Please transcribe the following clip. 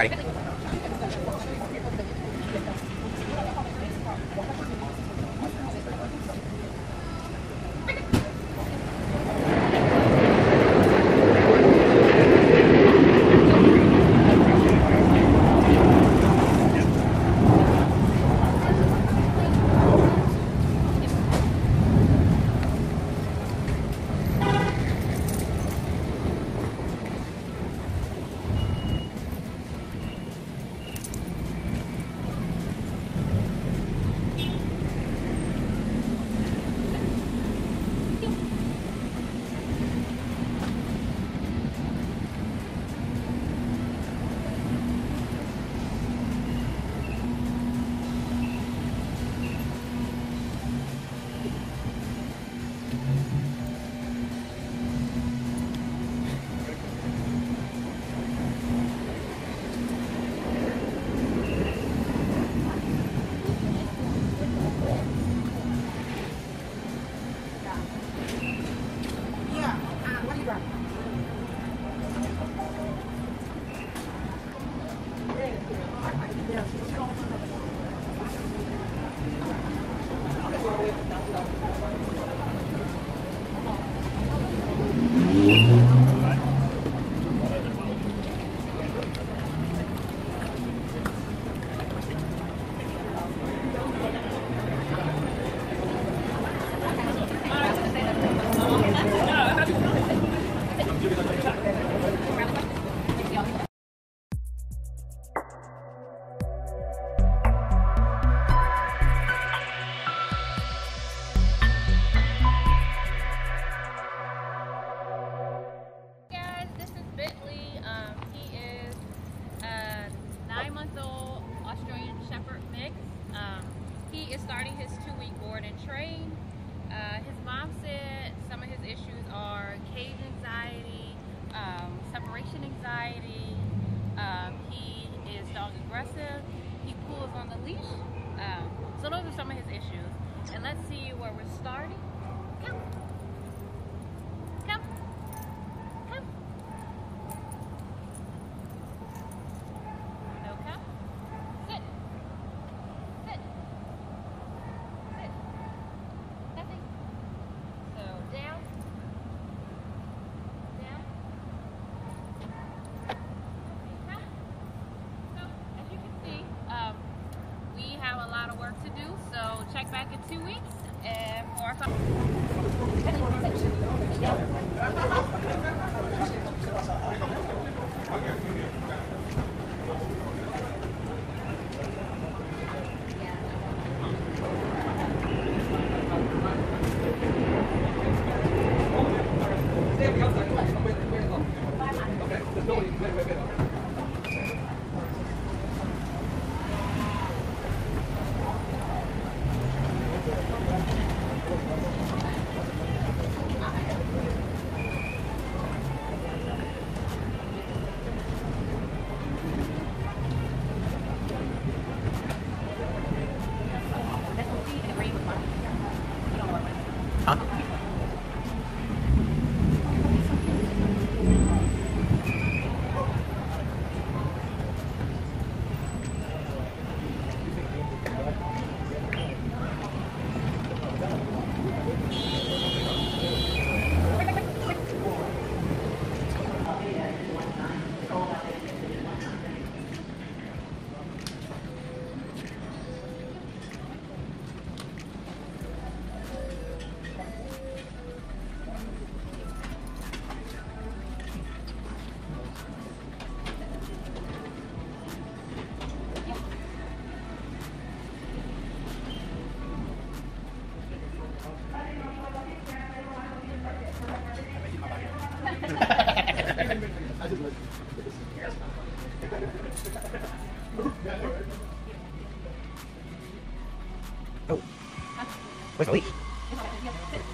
He is starting his 2-week board and train. His mom said some of his issues are cage anxiety, separation anxiety. He is dog aggressive. He pulls on the leash. So those are some of his issues. And let's see where we're starting. Come. Come. Come. No come. Sit. Sit. Sit. Nothing. So down. Down. Come. So as you can see, we have a lot of work to do. So check back in 2 weeks and for our Oh. Where's the leash?